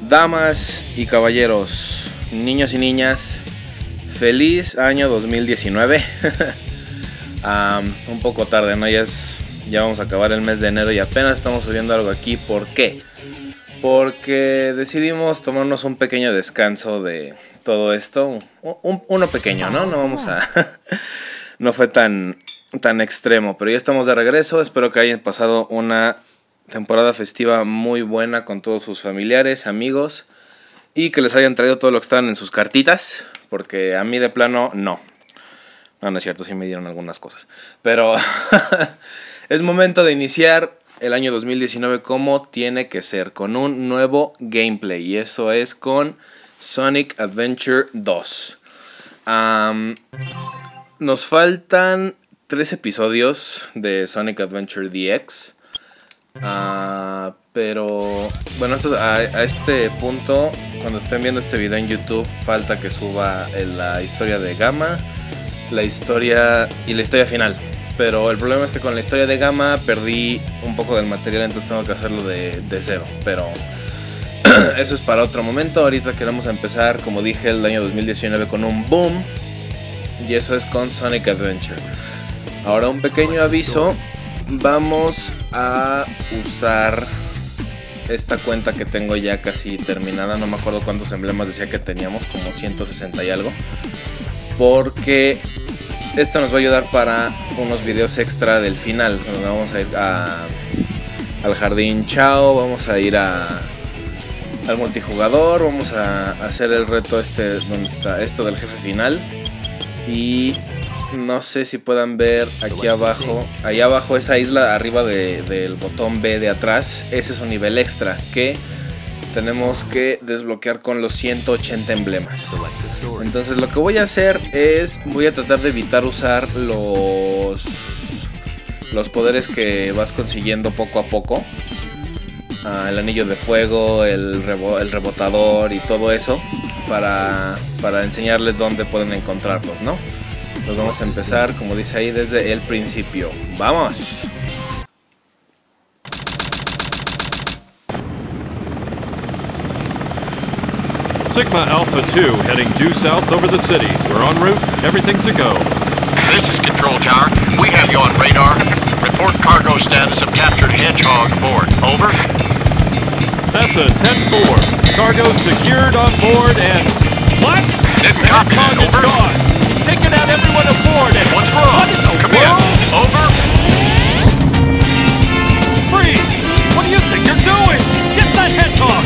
Damas y caballeros, niños y niñas, feliz año 2019. Un poco tarde, ¿no? Ya vamos a acabar el mes de enero y apenas estamos subiendo algo aquí. ¿Por qué? Porque decidimos tomarnos un pequeño descanso de todo esto. Uno pequeño, ¿no? No vamos a... no fue tan extremo, pero ya estamos de regreso. Espero que hayan pasado una temporada festiva muy buena con todos sus familiares, amigos, y que les hayan traído todo lo que estaban en sus cartitas, porque a mí de plano no es cierto, sí me dieron algunas cosas, pero es momento de iniciar el año 2019 como tiene que ser, con un nuevo gameplay, y eso es con Sonic Adventure 2. Nos faltan 3 episodios de Sonic Adventure DX. Pero bueno, a este punto, cuando estén viendo este video en YouTube, falta que suba la historia de Gamma, la historia final. Pero el problema es que con la historia de Gamma perdí un poco del material, entonces tengo que hacerlo de cero. Pero eso es para otro momento. Ahorita queremos empezar, como dije, el año 2019 con un boom, y eso es con Sonic Adventure. Ahora un pequeño aviso. Vamos a usar esta cuenta que tengo ya casi terminada. No me acuerdo cuántos emblemas decía que teníamos, como 160 y algo. Porque esto nos va a ayudar para unos videos extra del final. Donde vamos a ir al jardín Chao, vamos a ir al multijugador, vamos a hacer el reto donde está esto del jefe final. Y... no sé si puedan ver aquí abajo, ahí abajo, esa isla arriba del botón B de atrás. Ese es un nivel extra que tenemos que desbloquear con los 180 emblemas. Entonces lo que voy a hacer es, voy a tratar de evitar usar los poderes que vas consiguiendo poco a poco. El anillo de fuego, el rebotador y todo eso, para enseñarles dónde pueden encontrarlos, ¿no? Pues vamos a empezar, como dice ahí, desde el principio. ¡Vamos! Sigma Alpha 2 heading due south over the city. We're en route. Everything's a go. This is Control Tower. We have you on radar. Report cargo status of captured Hedgehog aboard. Over. That's a 10-4. Cargo secured on board and... what? Didn't copy that. Hedgehog is Over. gone. Taking out everyone aboard and... What's wrong? what in the Come world? in. Over. Freeze! What do you think you're doing? Get that hedgehog!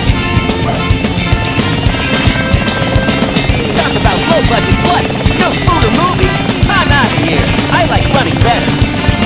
Talk about low-budget flights, no food or movies. I'm out of here. I like running better.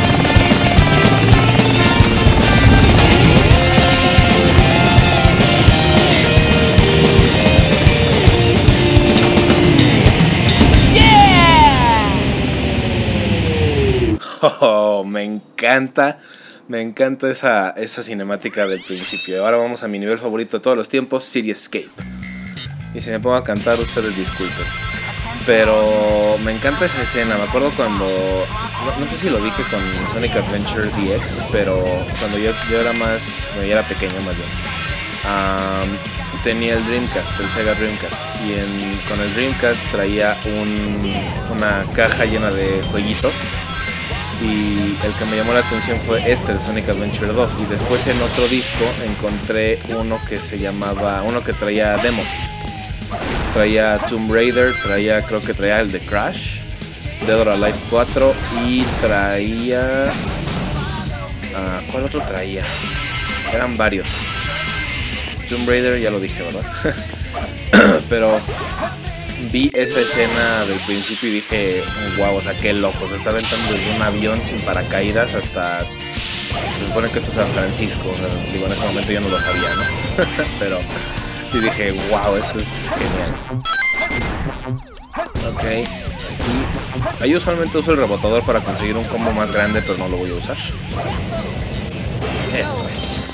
Oh, me encanta esa cinemática del principio. Ahora vamos a mi nivel favorito de todos los tiempos, City Escape. Y si me pongo a cantar, ustedes disculpen. Pero me encanta esa escena. Me acuerdo cuando... no sé si lo dije con Sonic Adventure DX, pero cuando yo era pequeño más bien. Tenía el Dreamcast, el Sega Dreamcast. Y con el Dreamcast traía una caja llena de jueguitos. Y el que me llamó la atención fue de Sonic Adventure 2. Y después en otro disco encontré uno que traía demos. Traía Tomb Raider, creo que traía el de Crash, Dead or Alive 4 y traía... ¿cuál otro traía? Eran varios. Tomb Raider ya lo dije, ¿verdad? Pero... vi esa escena del principio y dije, wow, o sea, qué loco. Se está aventando desde un avión sin paracaídas hasta... se supone que esto es San Francisco. O sea, digo, en ese momento yo no lo sabía, ¿no? Pero sí dije, wow, esto es genial. Ok. Y ahí usualmente uso el rebotador para conseguir un combo más grande, pero no lo voy a usar. Eso es.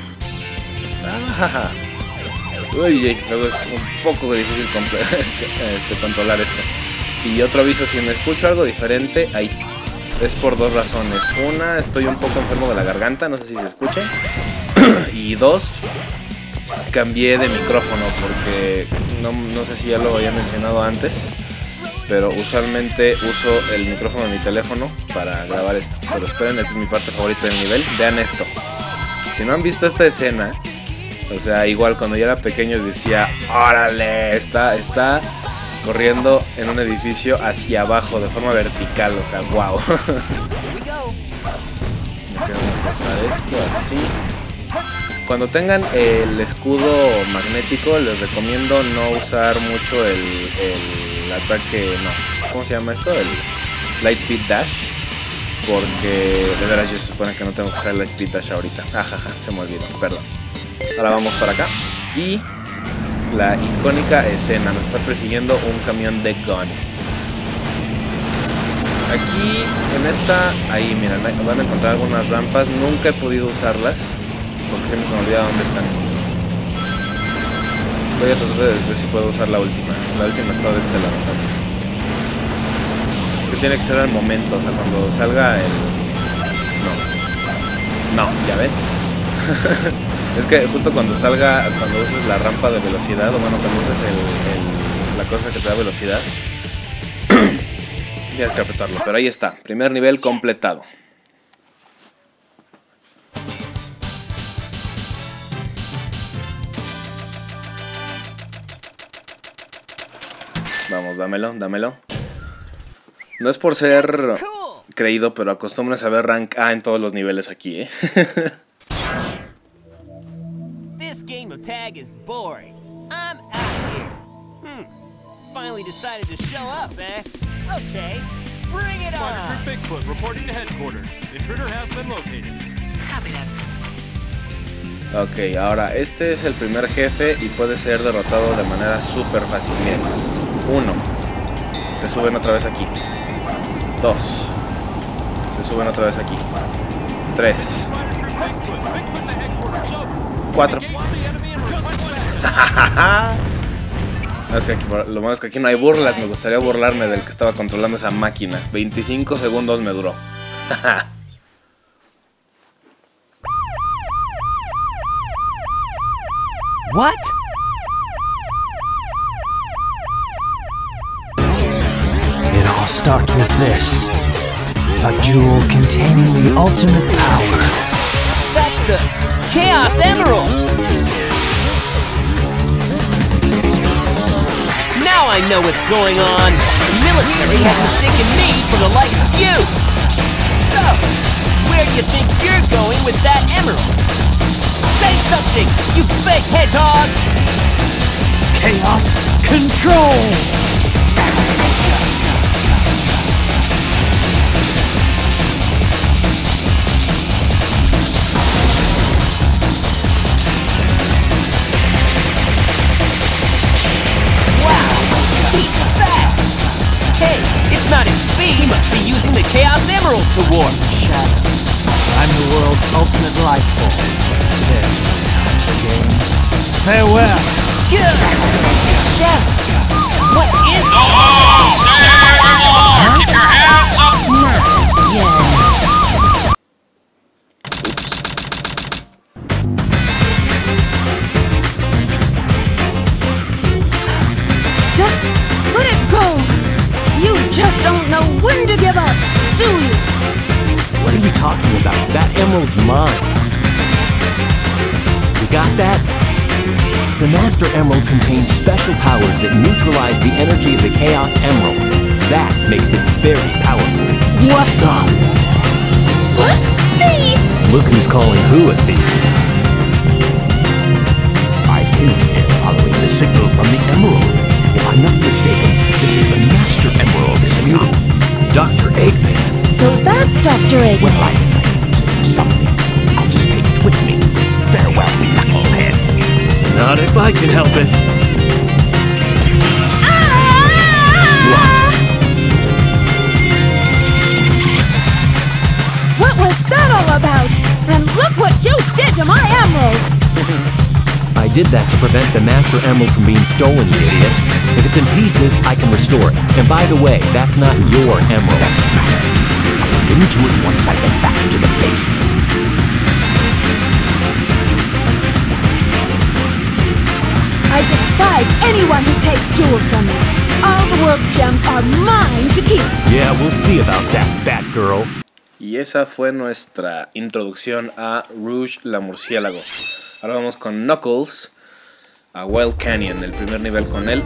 Uy, luego es un poco difícil controlar esto. Y otro aviso, si me escucho algo diferente, ahí es por 2 razones. Una, estoy un poco enfermo de la garganta, no sé si se escuche. Y 2, cambié de micrófono porque no sé si ya lo había mencionado antes, pero usualmente uso el micrófono de mi teléfono para grabar esto. Pero esperen, esta es mi parte favorita del nivel. Vean esto. Si no han visto esta escena, o sea, igual cuando yo era pequeño decía, órale, está corriendo en un edificio hacia abajo de forma vertical, o sea, wow. Vamos a usar esto así. Cuando tengan el escudo magnético, les recomiendo no usar mucho el ataque, no, ¿cómo se llama esto? El Lightspeed Dash. Porque de veras yo se supone que no tengo que usar el Lightspeed Dash ahorita. Ajaja, se me olvidó, perdón. Ahora vamos para acá. Y la icónica escena, nos está persiguiendo un camión de gun. Aquí, en esta, ahí miren, van a encontrar algunas rampas. Nunca he podido usarlas porque siempre se me olvida dónde están. Voy a tratar de ver si puedo usar la última. La última está de este lado también. Es que tiene que ser al momento, o sea, cuando salga el... No, ya ven. Es que justo cuando salga, cuando uses la rampa de velocidad, o bueno, cuando uses la cosa que te da velocidad, tienes que apretarlo. Pero ahí está, primer nivel completado. Vamos, dámelo. No es por ser creído, pero acostumbras a ver rank A en todos los niveles aquí, ¿eh? This game of tag is boring. I'm out here. Finally decided to show up, eh? Okay, bring it on. Monitor Bigfoot reporting to headquarters. Intruder has been located. Copy that. Ok, ahora este es el primer jefe y puede ser derrotado de manera súper fácil. Miren, 1, se suben otra vez aquí. 2, se suben otra vez aquí. 3, 4. Es que aquí, lo malo es que aquí no hay burlas. Me gustaría burlarme del que estaba controlando esa máquina. 25 segundos me duró. What? It all starts with this. A jewel containing the ultimate power. That's the Chaos Emerald! Now I know what's going on. The military has mistaken me for the likes of you. So, where do you think you're going with that emerald? Say something, you fake hedgehog! Chaos Control! He's fast! Hey, it's not his speed. He must be using the Chaos Emerald to warp. Shadow. I'm the world's ultimate life form. There's no time for games. Farewell! Shadow! What is No, stay where you are! Keep your hands up! Just let it go. You just don't know when to give up, do you? What are you talking about? That emerald's mine. You got that? The Master Emerald contains special powers that neutralize the energy of the Chaos Emeralds. That makes it very powerful. What the? What? Thief? Look who's calling who a thief. I came here following the signal from the Emerald. If I'm not mistaken, this is the Master Emerald's mutant, Dr. Eggman. So that's Dr. Eggman. Well, I decided to do something. I'll just take it with me. Farewell, knucklehead. Not if I can help it. What was that all about? And look what you did to my emerald! I did that to prevent the Master Emerald from being stolen, you idiot. If it's in pieces, I can restore it. And by the way, that's not your emerald. Doesn't matter. I'll get into it once I get back to the base. despise anyone who takes jewels from me. All the world's gems are mine to keep. Yeah, we'll see about that, Batgirl. Y esa fue nuestra introducción a Rouge la Murciélago. Ahora vamos con Knuckles a Wild Canyon, el primer nivel con él.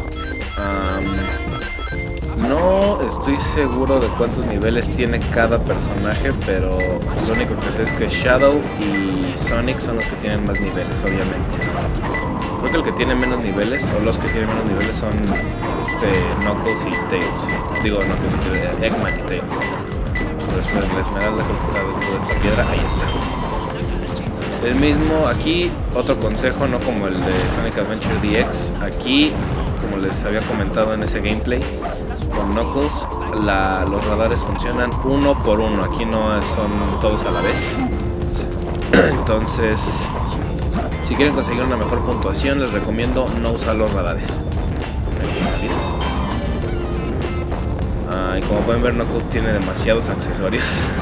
No estoy seguro de cuántos niveles tiene cada personaje, pero lo único que sé es que Shadow y Sonic son los que tienen más niveles, obviamente. Creo que el que tiene menos niveles, o los que tienen menos niveles, son Knuckles y Tails. Digo, Knuckles y Eggman y Tails. Pero la esmeralda creo que está dentro de esta piedra, ahí está. El mismo, aquí, otro consejo, no como el de Sonic Adventure DX. Aquí, como les había comentado en ese gameplay, con Knuckles los radares funcionan uno por uno. Aquí no son todos a la vez. Entonces, si quieren conseguir una mejor puntuación, les recomiendo no usar los radares. Y como pueden ver, Knuckles tiene demasiados accesorios.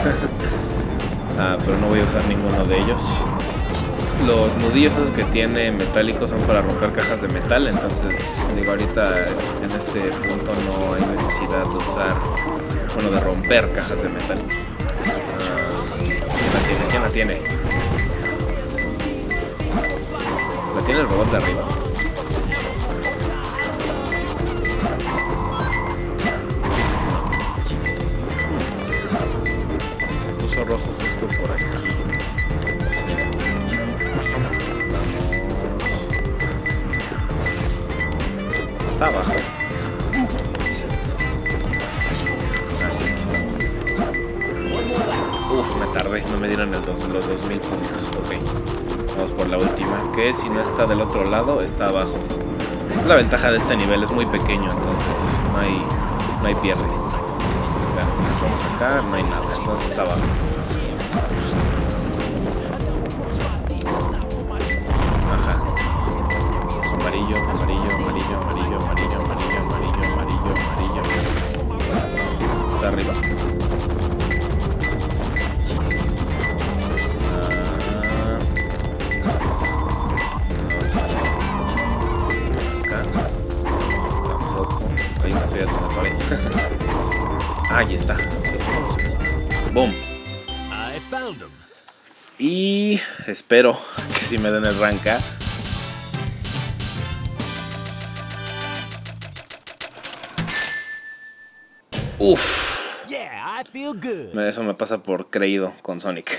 Pero no voy a usar ninguno de ellos. Los nudillos esos que tiene metálicos son para romper cajas de metal. Entonces, digo, ahorita en este punto no hay necesidad de usar, bueno, de romper cajas de metal. ¿Quién la tiene? ¿La tiene el robot de arriba? Rojo justo por aquí. Está abajo. Así que está. Uf, me tardé, no me dieron los 2000 puntos. Ok, vamos por la última, que si no está del otro lado, está abajo. La ventaja de este nivel es muy pequeño, entonces no hay pierde. Vamos acá, no hay nada, entonces está abajo. Ajá. Amarillo, amarillo, amarillo, amarillo, amarillo, amarillo, amarillo, amarillo, amarillo. Está arriba. Acá. Tampoco. Ahí me estoy atrás de la pared. Ahí está. Boom. Y espero que si me den el rank A. Uff. Eso me pasa por creído con Sonic.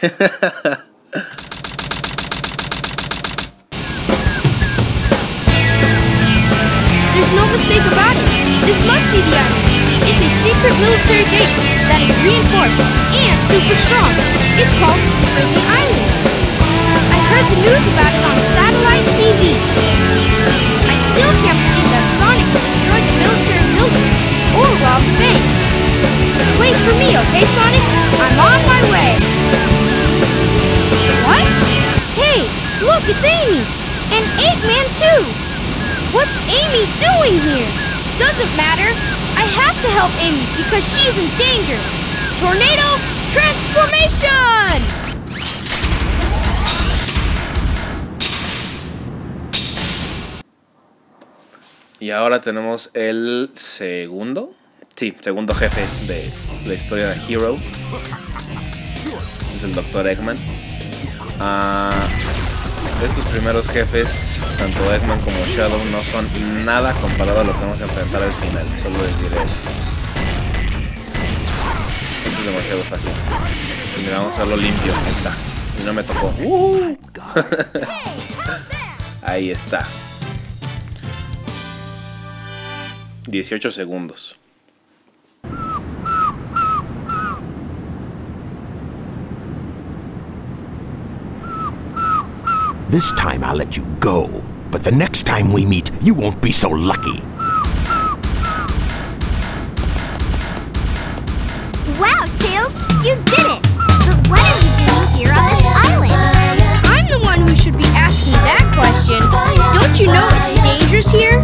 There's no mistake about it. This must be the island. It's a secret military base that is reinforced and super strong. It's called Prison Island. I heard the news about it on satellite TV. I still can't believe that Sonic destroyed the military building or robbed the bank. Wait for me, okay, Sonic? I'm on my way. What? Hey, look, it's Amy! And Eggman, too! What's Amy doing here? Doesn't matter. I have to help Amy because she's in danger. Tornado transformation! Y ahora tenemos el segundo jefe de la historia de Hero. Es el Dr. Eggman. Estos primeros jefes, tanto Eggman como Shadow, no son nada comparado a lo que vamos a enfrentar al final. Solo les diré eso. Esto es demasiado fácil. Y mira, vamos a hacerlo limpio. Ahí está. Y no me tocó. Ahí está. 18 segundos. This time I'll let you go, but the next time we meet, you won't be so lucky. Wow, Tails, you did it! But what are you doing here on this island? I'm the one who should be asking that question. Don't you know it's dangerous here?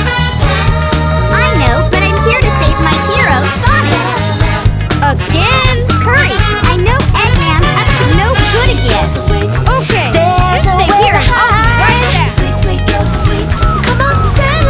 I know, but I'm here to save my hero, Sonic. Again? Hurry! I know Eggman's up to no good again. Okay, you stay here and I'll be right back. Sweet, sweet, you're so sweet. Come on,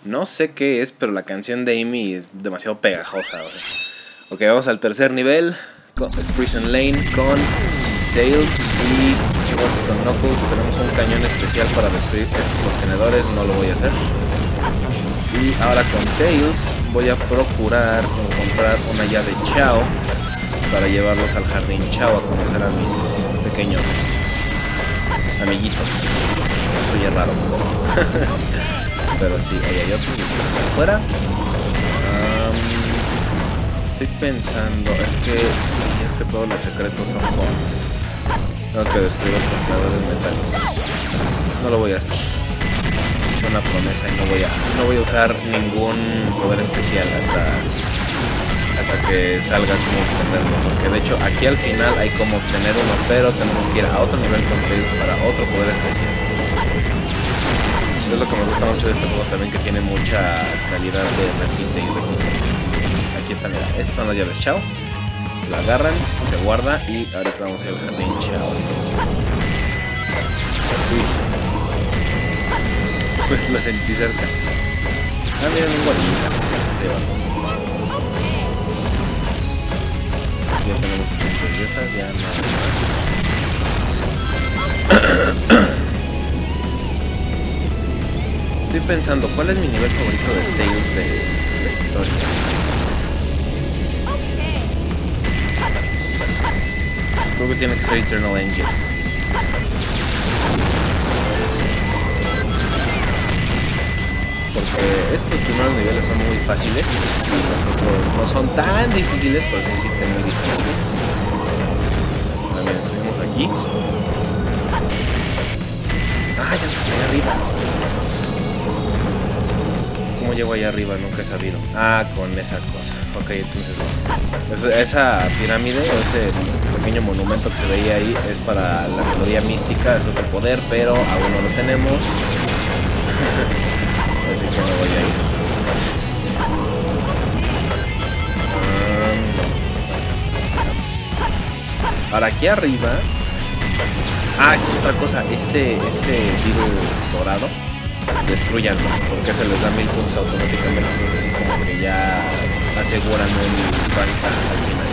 No sé qué es, pero la canción de Amy es demasiado pegajosa. O sea. Ok, vamos al tercer nivel. Es Prison Lane con Tails y con Knuckles. Tenemos un cañón especial para destruir estos contenedores. No lo voy a hacer. Y ahora con Tails voy a procurar encontrar una llave Chao para llevarlos al jardín Chao a conocer a mis pequeños amiguitos. Soy raro un poco. Pero sí, ahí hay otros afuera. Estoy pensando, es que todos los secretos son con... Tengo que destruir los contenedores metálicos. No lo voy a hacer. Es una promesa y no voy a usar ningún poder especial hasta que salga como obtenerlo. Porque de hecho aquí al final hay como obtener uno, pero tenemos que ir a otro nivel con Tails para otro poder especial. Es lo que me gusta mucho de este juego también, que tiene mucha calidad de repite y repite. Aquí está, mira, estas son las llaves Chao. La agarran, se guarda y ahorita vamos a ir al jardín Chao. Pues lo sentí cerca. Ah, miren, un guardián. Ya tenemos muchas de esas, ya no. Estoy pensando, ¿cuál es mi nivel favorito de Tails de la historia? Creo que tiene que ser Eternal Engine. Porque estos primeros niveles son muy fáciles y los otros no son tan difíciles, pero sí existen muy difíciles. También subimos aquí. Ah, ya estoy allá arriba. ¿Cómo llego allá arriba? Nunca he sabido. Ah, con esa cosa. Ok, entonces esa pirámide o ese pequeño monumento que se veía ahí es para la melodía mística, es otro poder, pero aún no lo tenemos. Así que me voy a ir. Ahora aquí arriba. Ah, esa es otra cosa. Ese virus dorado, destruyanlo, porque se les da 1000 puntos automáticamente. Entonces como que ya aseguran un rank al final.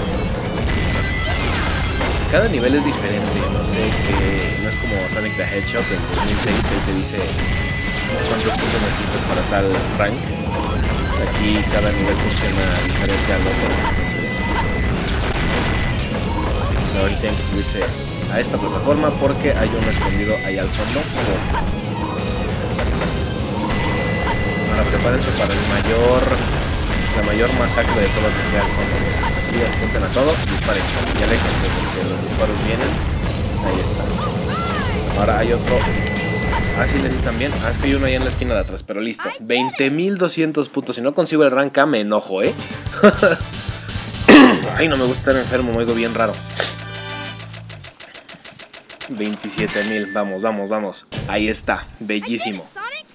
Cada nivel es diferente. No sé qué. No es como Sonic the Hedgehog en 2006 que te dice cuántos puntos necesitas para tal rank. Aquí cada nivel funciona diferente al otro. Entonces ahorita tienen que subirse a esta plataforma porque hay uno escondido ahí al fondo. Ahora prepárense para la mayor masacre de todas las que al fondo. Y apunten a todo, disparen y aléjense porque los disparos vienen. Ahí está. Ahora hay otro. Ah, sí, le di también. Ah, es que hay uno ahí en la esquina de atrás, pero listo. 20.200 puntos. Si no consigo el rank A, me enojo, Ay, no me gusta estar enfermo, me oigo bien raro. 27.000, vamos. Ahí está, bellísimo.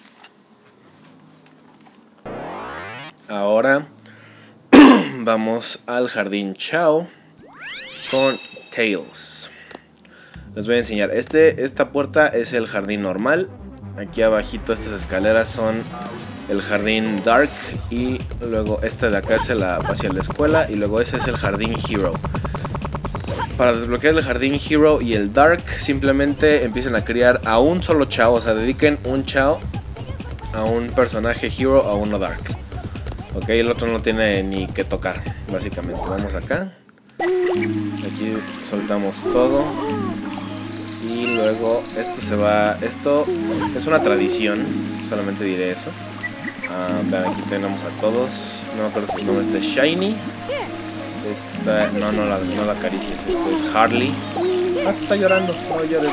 Ahora vamos al jardín Chao con Tails. Les voy a enseñar. Esta puerta es el jardín normal. Aquí abajito estas escaleras son el jardín Dark. Y luego este de acá es hacia la escuela. Y luego ese es el jardín Hero. Para desbloquear el jardín Hero y el Dark, simplemente empiecen a criar a un solo Chao. O sea, dediquen un Chao a un personaje Hero, a uno Dark. Ok, el otro no tiene ni que tocar, básicamente. Vamos acá. Aquí soltamos todo. Y luego esto se va. Esto es una tradición, solamente diré eso. Vean, aquí tenemos a todos. No me acuerdo su nombre, este es Shiny. Esta, no la acaricies. Esto es Harley. Ah, te está llorando. No llores.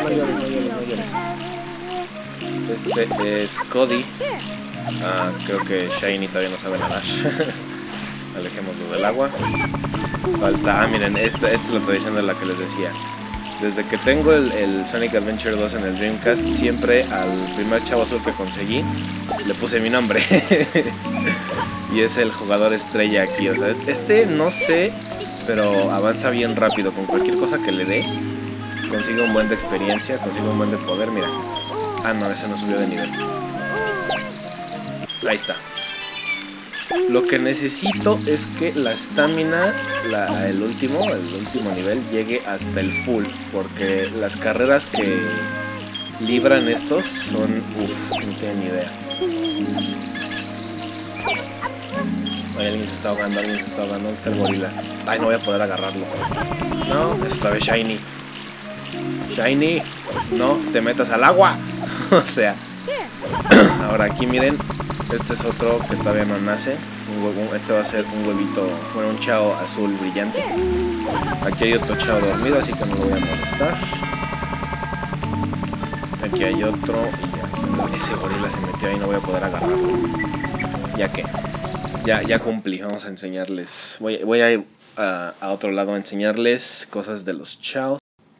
Este es Cody. Creo que Shiny todavía no sabe nadar. Alejémoslo del agua. Falta, miren, esta es la tradición de la que les decía. Desde que tengo el Sonic Adventure 2 en el Dreamcast, siempre al primer Chavo Azul que conseguí le puse mi nombre. Y es el jugador estrella aquí. O sea, no sé, pero avanza bien rápido. Con cualquier cosa que le dé, consigue un buen de experiencia, consigue un buen de poder. Mira. Ah, no, ese no subió de nivel. Ahí está. Lo que necesito es que la estamina, el último nivel, llegue hasta el full. Porque las carreras que libran estos son... Uff, no tengo ni idea. Ay, alguien se está ahogando, ¿dónde está el gorila? Ay, no voy a poder agarrarlo. No, es otra vez Shiny. Shiny, no te metas al agua. O sea, ahora aquí miren, este es otro que todavía no nace. Este va a ser un huevito, bueno, un chao azul brillante. Aquí hay otro chao dormido, así que no lo voy a molestar. Aquí hay otro y ya, ese gorila se metió ahí, no voy a poder agarrarlo. Ya que, ya cumplí, vamos a enseñarles. Voy a ir a otro lado a enseñarles cosas de los chaos.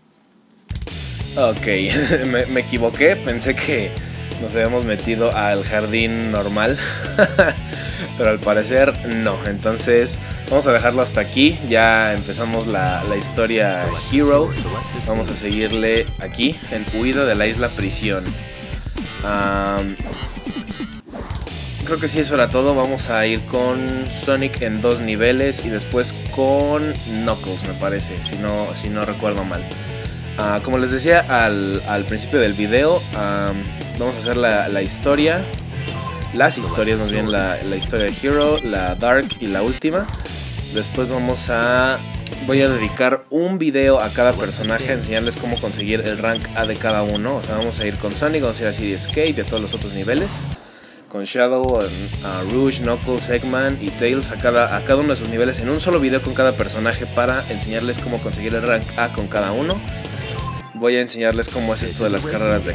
Ok, me equivoqué, pensé que nos habíamos metido al jardín normal, pero al parecer no. Entonces vamos a dejarlo hasta aquí, ya empezamos la historia Hero. Vamos a seguirle aquí, en huida de la isla prisión. Creo que sí, eso era todo. Vamos a ir con Sonic en 2 niveles y después con Knuckles, me parece, si no recuerdo mal. Como les decía al principio del video, vamos a hacer la historia, las historias más bien, la historia de Hero, la Dark y la última. Después voy a dedicar un video a cada personaje, a enseñarles cómo conseguir el rank A de cada uno. O sea, vamos a ir con Sonic, vamos a ir así de Escape y a todos los otros niveles. Con Shadow, Rouge, Knuckles, Eggman y Tails a cada uno de sus niveles en un solo video con cada personaje para enseñarles cómo conseguir el rank A con cada uno. Voy a enseñarles cómo es esto de las carreras de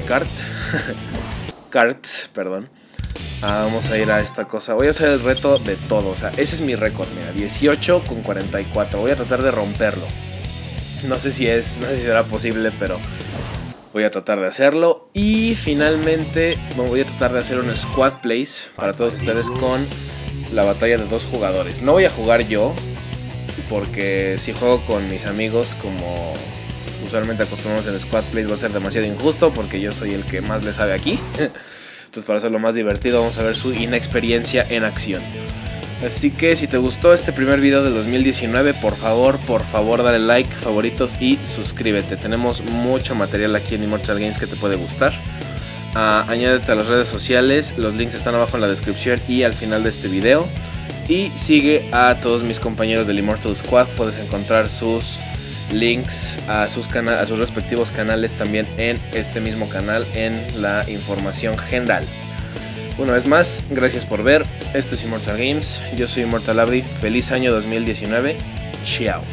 karts, perdón. Vamos a ir a esta cosa. Voy a hacer el reto de todo. O sea, ese es mi récord, mira, 18 con 44. Voy a tratar de romperlo. No sé si será posible, pero voy a tratar de hacerlo. Y finalmente voy a tratar de hacer un squad plays para todos ustedes con la batalla de 2 jugadores. No voy a jugar yo, porque si juego con mis amigos como usualmente acostumbramos en squad plays va a ser demasiado injusto, porque yo soy el que más le sabe aquí. Entonces, para hacerlo más divertido, vamos a ver su inexperiencia en acción. Así que si te gustó este primer video del 2019, por favor dale like, favoritos y suscríbete. Tenemos mucho material aquí en Immortal Games que te puede gustar. Añádete a las redes sociales, los links están abajo en la descripción y al final de este video. Y sigue a todos mis compañeros del Immortal Squad, puedes encontrar sus links a sus respectivos canales también en este mismo canal en la información general. Una vez más, gracias por ver. Esto es Immortal Games, yo soy Immortal Abdi. Feliz año 2019. Chao.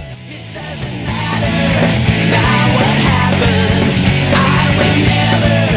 Now what happens, I will never